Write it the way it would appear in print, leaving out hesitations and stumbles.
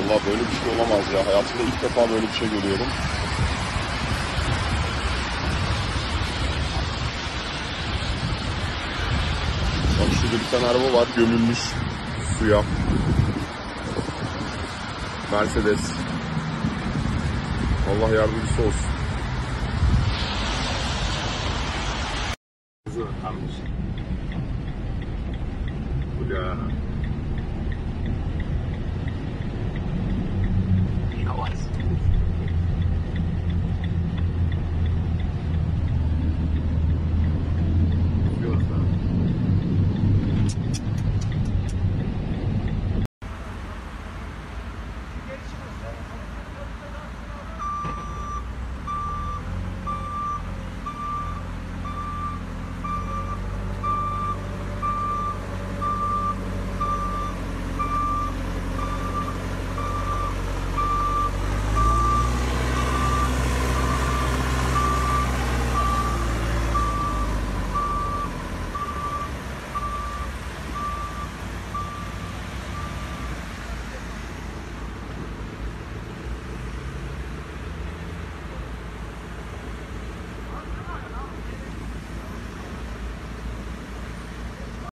Vallahi böyle bir şey olamaz ya. Hayatımda ilk defa böyle bir şey görüyorum. Bak şurada bir tane araba var, gömülmüş suya. Mercedes. Allah yardımcısı olsun. Gut,